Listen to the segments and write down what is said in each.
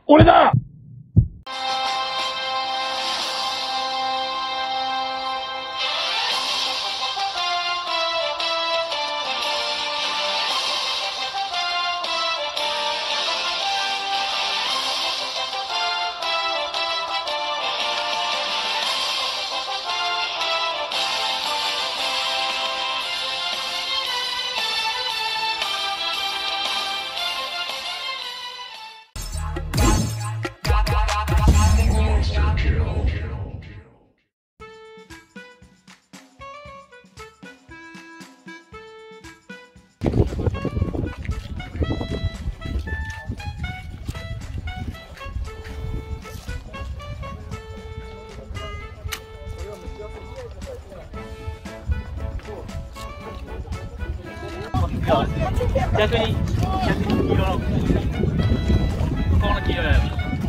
俺だ。 逆に黄色のこの黄色や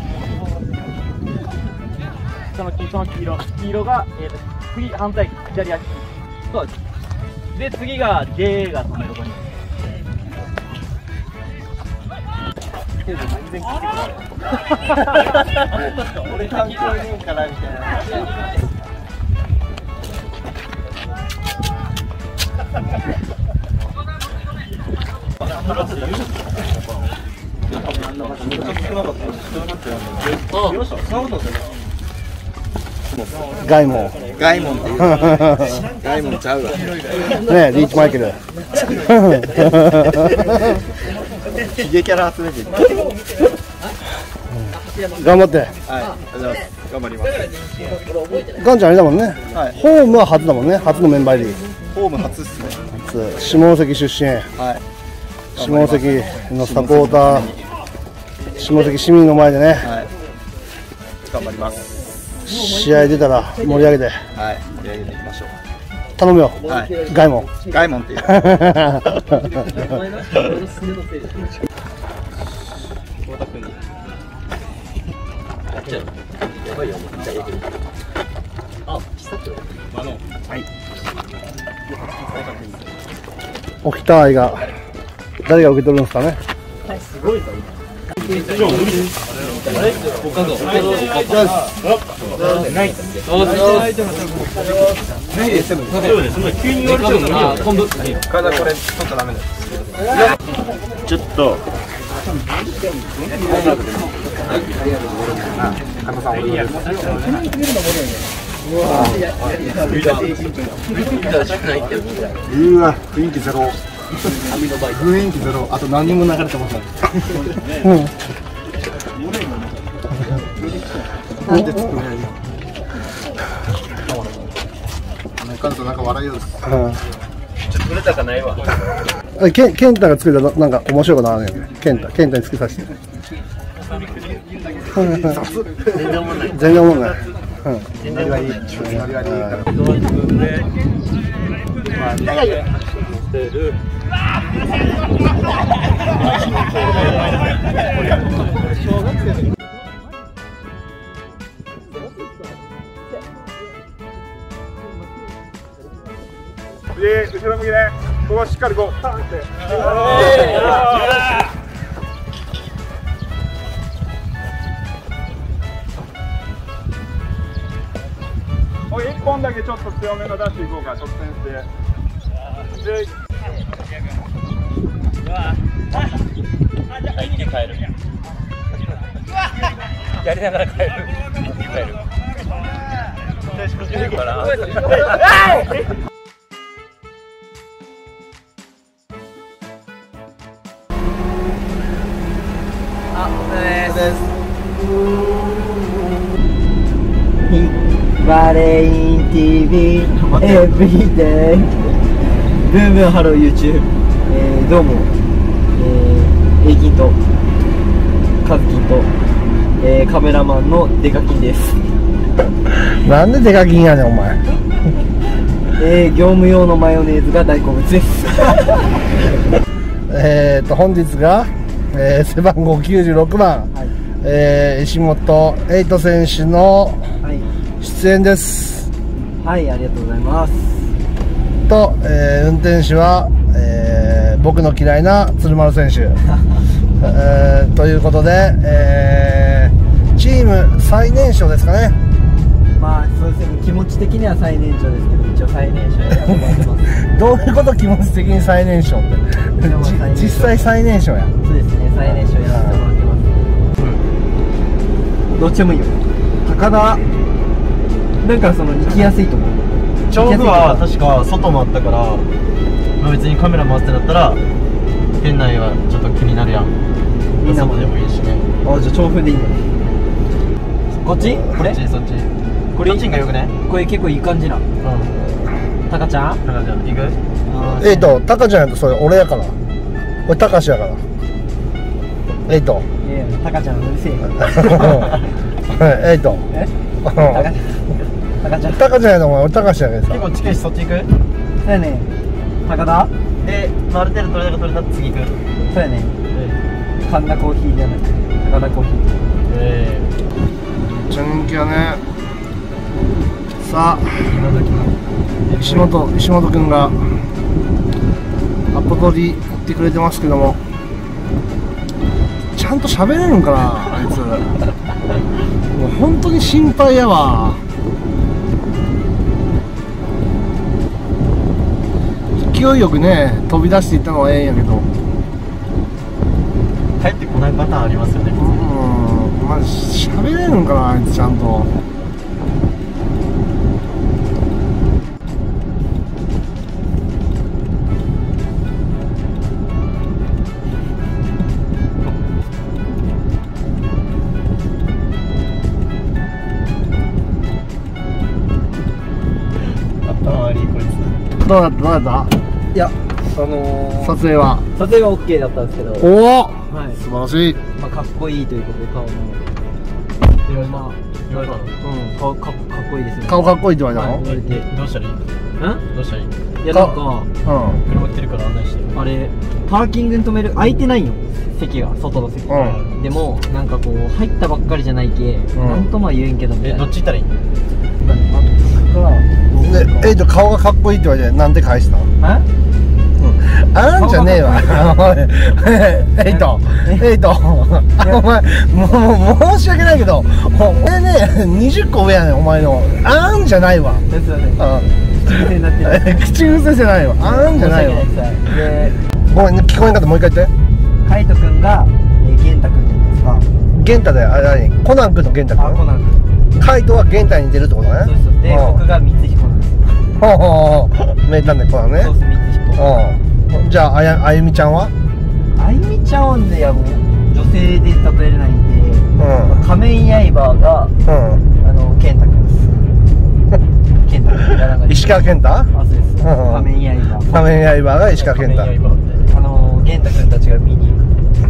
その黄色が、次反対左足そうですで次が J がその横に全然聞いてこない俺関係ねえからみたいなガイモン。 ガイモンっていうガイモンちゃうわねえ、リーチマイケル。 ヒゲキャラ集めて頑張って。 はい、頑張ります。 ガンちゃんあれだもんね。 はいホームは初だもんね。初のメンバー入り。 ホーム初っすね。 初下関出身。 はい。 下関のサポーター。下関市民の前でね。 はい。頑張ります。 試合出たら盛り上げて。 はい。盛り上げていきましょう。 頼むよ。 はい。 ガイモン。 ガイモンっていう。 沖田愛が誰が受け取るんですかね。 すごいぞちょっと。 うわ、雰囲気ゼロ。雰囲気ゼロ。あと何も流れてません。なんで作るの？ 関東なんか笑いようです。 ちょっと取れたかないわケンタが作るとなんか面白くならないよね。ケンタに作りさせて。 全然思わない全然思わない。 全然思わない後ろ向きね、ここはしっかりこうターンして。1本だけちょっと強めのダッシュいこうか、直線して。で、 じゃあ一気に帰るやりながら帰るバレイン TV everyday ブームハロー YouTube、どうも、エイキンとカズキンと、カメラマンのデカキンです。 なんでデカキンやねんお前。 業務用のマヨネーズが大好物です。 本日が、背番号96番、はい、石本エイト選手の出演です。 はい、ありがとうございます。 と、運転手は、僕の嫌いな鶴丸選手、ということで、 ム最年少ですかね。 まあそうですね、気持ち的には最年長ですけど、一応最年少やらせてもらってます。 どういうこと？気持ち的に最年少って実際最年少や。 そうですね、最年少やらせてもらってます。どっちでもいいよ。高田なんかその行きやすいと思う。 調布は確か外もあったから、まあ、別にカメラ回ってなったら店内はちょっと気になるやん。 みんなも外でもいいしね。 あ、じゃあ調布でいいんだ。こっち？これ？ そっちこれどっちがよくね。 これ結構いい感じな。 うん。 タカちゃん？ タカちゃん行く？ タカちゃんやとそれ俺やから。俺タカシやから。 いやタカちゃんうるせえよ。 えタカちゃん。 タカちゃんやと俺タカシやけどさ。 結構近いしそっち行く？ そうやね。高田？ で、まあ、ある程度取れたか取れたら次行く。 そうやね。神田コーヒーじゃなくて高田コーヒー。 めっちゃ人気やね。さあ石本くんがアポ取り行ってくれてますけども、ちゃんと喋れるんかなあいつ。もう本当に心配やわ。勢いよくね飛び出していったのはええんやけど、 帰ってこないパターンありますよね。 まあ喋れるんかなあいつちゃんと。 頭悪いこいつ。 どうだったいや撮影は。 撮影は OK だったんですけど、 おお、 はい、 素晴らしい。 まあかっこいいということで顔も言われたの？言われたの？ 顔かっこいいですね。 顔かっこいいって言われたの？ 言われて、 どうしたらいい？どうしたらいい？ いやなんか車来てるから案内して。 あれパーキングに止める空いてないよ席が、外の席が、でもなんかこう入ったばっかりじゃないけ、なんとも言えんけどみたいな。 どっち行ったらいい？ で、顔がかっこいいって言われてなんで返したの？あんじゃねえわ。エイトお前もう申し訳ないけど俺ね20個上やねんお前の。あんじゃないわ。 ですよね。口癖になってる。 口癖じゃないわ。あんじゃないわ。 でごめん聞こえんかった。もう一回言って。 カイトくんがゲンタくんじゃないですか。 ゲンタであれ何？コナン君のゲンタ君。 コナンくん。 カイトはゲンタに似てるってことね。 そうです。で僕が光彦なんです。 名探偵コナンね。 そうです、光彦。 じゃああゆみちゃんは？ あゆみちゃんはね、いやもう女性で例えれないんで、仮面刃が健太くんです。健太くん。 石川健太？ あ、そうです。仮面刃。 仮面刃が石川健太。 健太くんたちが見に行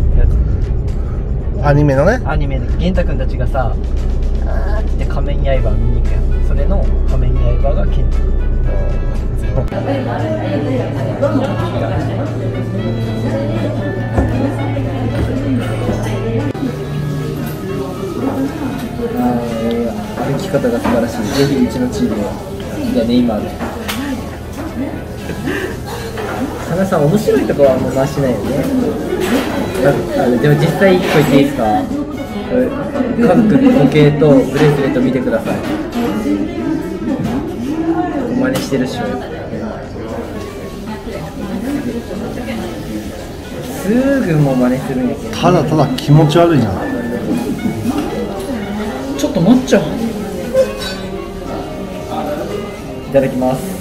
くやつ。 アニメのね。 アニメで健太くんたちがさ、あーって仮面刃見に行くやん。それの仮面刃が健太くん。歩き方が素晴らしい。ぜひうちのチームを。じゃあネイマール。佐野さん面白いとこはあんま回してないよね。でも実際1個言っていいですか？家族の時計とブレスレット見てください。真似してるっしょ。すぐもう真似するんやけど。 ただただ気持ち悪いな。 ちょっと待っちゃう。いただきます。